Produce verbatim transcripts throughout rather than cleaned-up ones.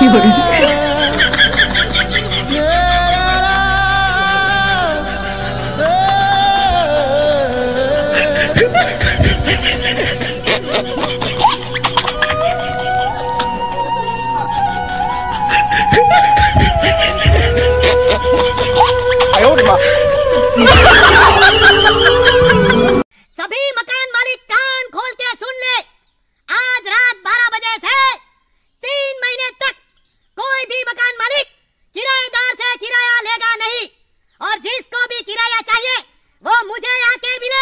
सभी मकान मालिक कान खोल के सुन ले, आज रात बारह बजे से तीन महीने तक कोई भी मकान मालिक किराएदार से किराया लेगा नहीं, और जिसको भी किराया चाहिए वो मुझे आके मिले।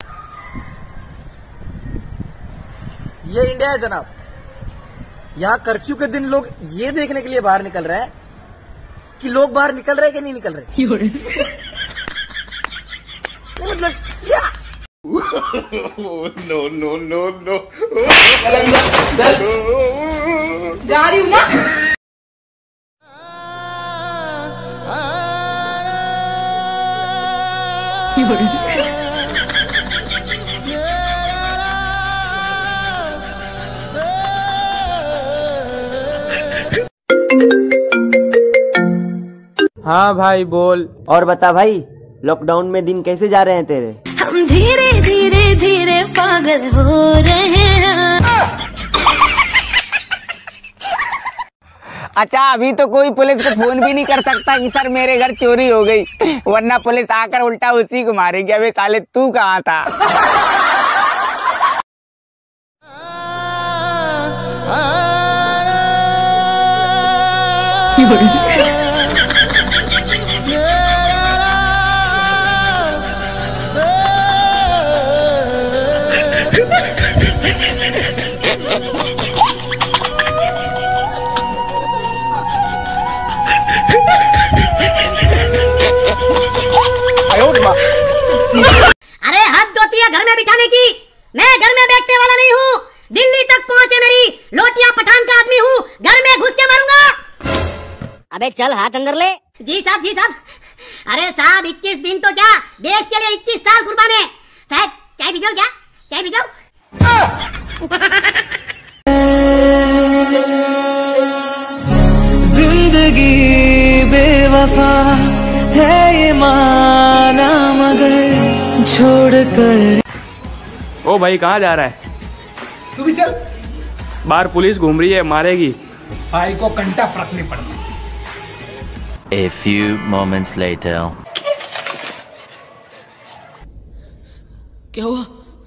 ये इंडिया है जनाब। यहाँ कर्फ्यू के दिन लोग ये देखने के लिए बाहर निकल रहे हैं कि लोग बाहर निकल रहे हैं कि नहीं निकल रहे। मतलब क्या? नो नो नो नो जा रही हूँ ना। हाँ भाई बोल। और बता भाई, लॉकडाउन में दिन कैसे जा रहे हैं तेरे? हम धीरे धीरे धीरे पागल हो रहे हैं। अच्छा, अभी तो कोई पुलिस को फोन भी नहीं कर सकता कि सर मेरे घर चोरी हो गई, वरना पुलिस आकर उल्टा उसी को मारेगी। अबे साले तू कहाँ था? अरे हद होती है घर में बिठाने की। मैं घर में बैठने वाला नहीं हूँ। दिल्ली तक पहुँचे मेरी लोटिया पठान का आदमी हूँ, घर में घुस के मारूंगा। अबे चल हाथ अंदर ले। जी साहब जी साहब। अरे साहब इक्कीस दिन तो क्या, देश के लिए इक्कीस साल कुर्बान है। साहब चाय पी जाओ, क्या चाय पी जाओ। जिंदगी बेवफा है ये माना, मगर छोड़ कर। ओ भाई कहाँ जा रहा है? तू भी चल। बाहर पुलिस घूम रही है, मारेगी। भाई को घंटा फर्क नहीं पड़ना। A few moments later. क्या हुआ?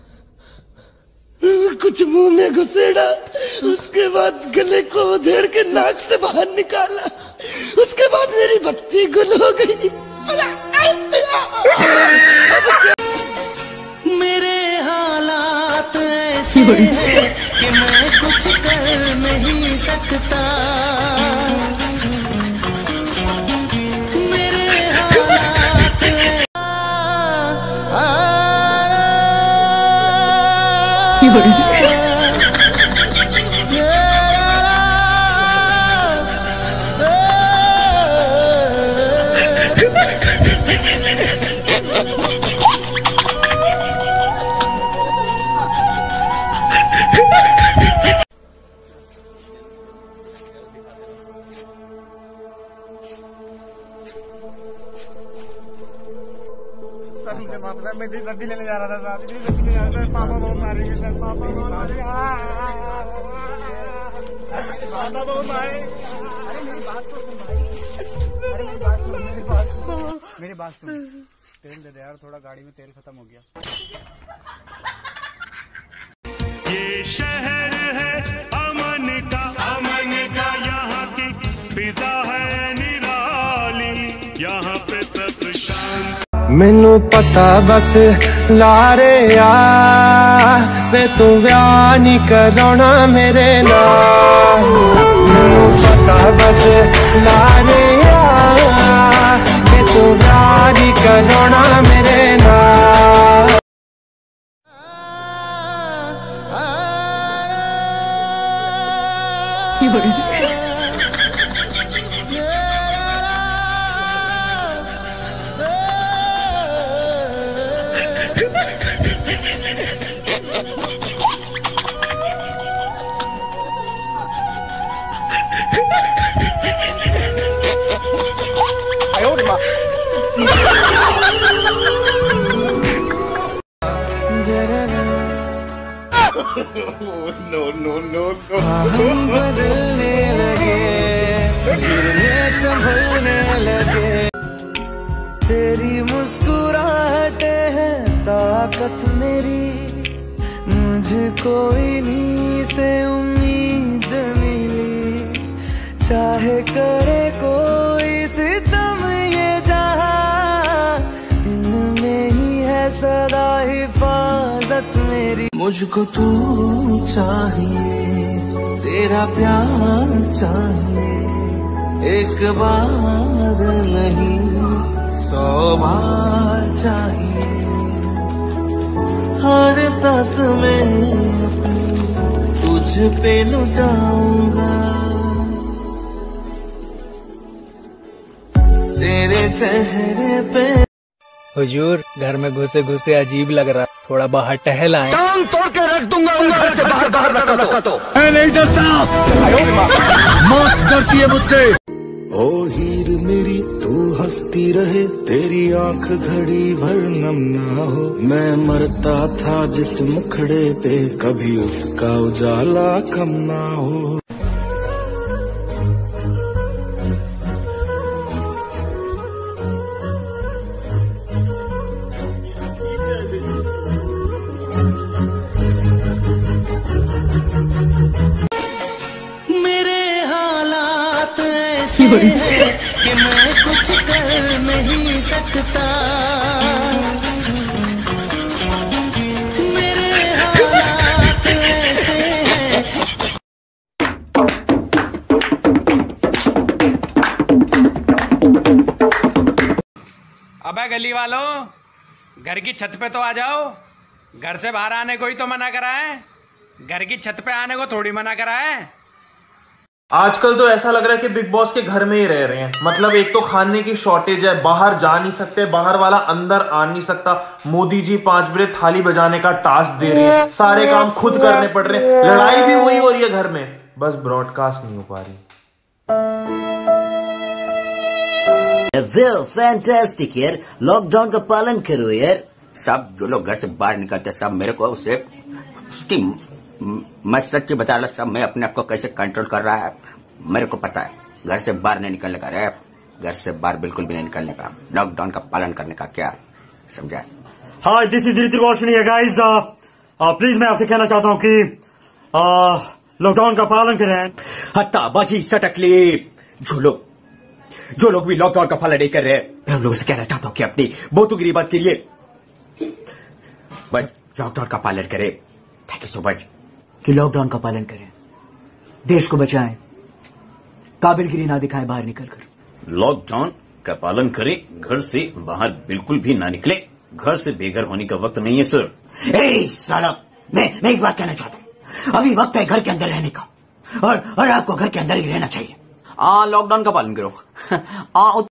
कुछ मुंह में घुसेड़ा, उसके बाद गले को उधेड़ के नाक से बाहर निकाला, उसके बाद मेरी बत्ती गुल हो गई। मेरे हालात ऐसे हैं कि मैं कुछ कर नहीं सकता। मेरे हालात मैं इतनी सब्जी लेने जा रहा था साहब, इतनी सब्जी लेने जा रहा था। पापा बहुत मारेंगे सर, पापा बहुत मारेंगे। पापा बहुत मारे। अरे मेरी बात तो सुन भाई, अरे मेरी बात सुन, मेरी बात सुन, मेरी बात सुन। तेल दे दे यार, थोड़ा गाड़ी में तेल खत्म हो गया। ये शहर है अमन का, अमन का यहाँ की फिजा है निराली, यहाँ पे सब शांत। मैनू पता बस लारे आ, वे तू व्याह नहीं कराना मेरे नाल। मैनू पता बस लारे आ, वे तू व्याह नहीं कराना मेरे नाल। Ha ha ha! No no no हम बदलने लगे, गिरने संभलने लगे। तेरी मुस्कुराहटे है ताकत मेरी, मुझको इन्हीं से उम्मीद मिली। चाहे करे कोई सितम ये जहां, इनमें ही है सदा हिफाजत मेरी। मुझको तू चाहिए, तेरा प्यार चाहिए, एक बार नहीं सौ बार चाहिए। हर सांस में अपनी तुझ पे लुटाऊंगा, तेरे चेहरे पे। हुजूर, घर में घुसे घुसे अजीब लग रहा, थोड़ा बाहर टहल आए। टांग तोड़ के रख दूंगा घर से बाहर बाहर रखा तो। मैं नहीं डरता, मौत डरती है मुझसे। ओ हीर मेरी तू हंसती रहे, तेरी आंख घड़ी भर नम ना हो। मैं मरता था जिस मुखड़े पे, कभी उसका उजाला कम ना हो। मेरे हालात ऐसे हैं कि मैं कुछ कर नहीं सकता। मेरे हालात ऐसे हैं। अबे गली वालों, घर की छत पे तो आ जाओ। घर से बाहर आने को ही तो मना करा है, घर की छत पे आने को थोड़ी मना करा है। आजकल तो ऐसा लग रहा है कि बिग बॉस के घर में ही रह रहे हैं। मतलब एक तो खाने की शॉर्टेज है, बाहर जा नहीं सकते, बाहर वाला अंदर आ नहीं सकता। मोदी जी पांच बजे थाली बजाने का टास्क दे रहे हैं, सारे काम खुद करने पड़ रहे हैं। लड़ाई भी वही हो रही है घर में, बस ब्रॉडकास्ट नहीं हो पा रही। फैंटास्टिक यार, लॉकडाउन का पालन करो यार। सब जो लोग घर से बाहर निकलते सब मेरे को उससे उसकी मैं सच्ची बता रहा, सब मैं अपने आप को कैसे कंट्रोल कर रहा है मेरे को पता है। घर से बाहर नहीं निकलने का रे, घर से बाहर बिल्कुल भी नहीं निकलने का, लॉकडाउन का पालन करने का, क्या समझा? Hi, this is Hrithik Roshan है गाइस। प्लीज मैं आपसे कहना चाहता हूँ कि लॉकडाउन का पालन करें। हत्ता बाजी सटकली, जो लोग जो लोग भी लॉकडाउन का पालन नहीं कर रहे, मैं उन लोगों से कहना चाहता हूँ कि अपनी बहुतुगरी बात करिए, बट लॉकडाउन का पालन करें। Thank you so much. कि लॉकडाउन का पालन करें, देश को बचाएं, काबिलगिरी ना दिखाएं बाहर निकलकर। लॉकडाउन का पालन करें, घर से बाहर बिल्कुल भी ना निकले। घर से बेघर होने का वक्त नहीं है सर। ए साला, मैं मैं एक बात कहना चाहता हूँ, अभी वक्त है घर के अंदर रहने का, और और आपको घर के अंदर ही रहना चाहिए। आ लॉकडाउन का पालन करो। आ